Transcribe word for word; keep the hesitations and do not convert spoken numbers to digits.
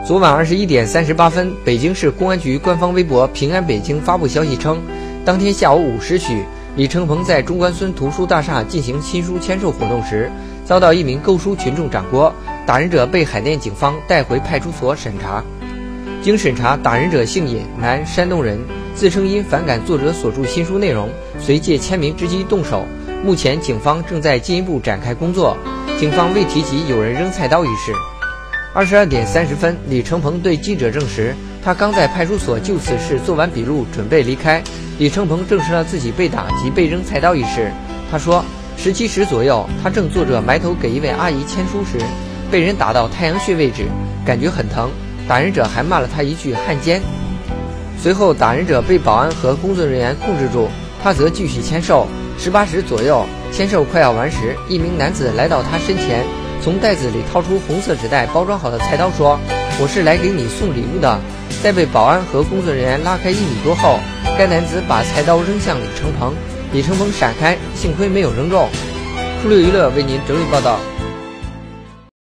昨晚二十一点三十八分，北京市公安局官方微博“平安北京”发布消息称，当天下午五时许，李承鹏在中关村图书大厦进行新书签售活动时，遭到一名购书群众掌掴，打人者被海淀警方带回派出所审查。经审查，打人者姓尹，男，山东人，自称因反感作者所著新书内容，随借签名之机动手。目前警方正在进一步展开工作，警方未提及有人扔菜刀一事。二十二点三十分，李承鹏对记者证实，他刚在派出所就此事做完笔录，准备离开。李承鹏证实了自己被打及被扔菜刀一事。他说，十七时左右，他正坐着埋头给一位阿姨签书时，被人打到太阳穴位置，感觉很疼，打人者还骂了他一句汉奸。随后打人者被保安和工作人员控制住，他则继续签售。十八时左右，签售快要完时，一名男子来到他身前，从袋子里掏出红色纸袋包装好的菜刀，说，我是来给你送礼物的。在被保安和工作人员拉开一米多后，该男子把菜刀扔向李承鹏，李承鹏闪开，幸亏没有扔中。酷六娱乐为您整理报道。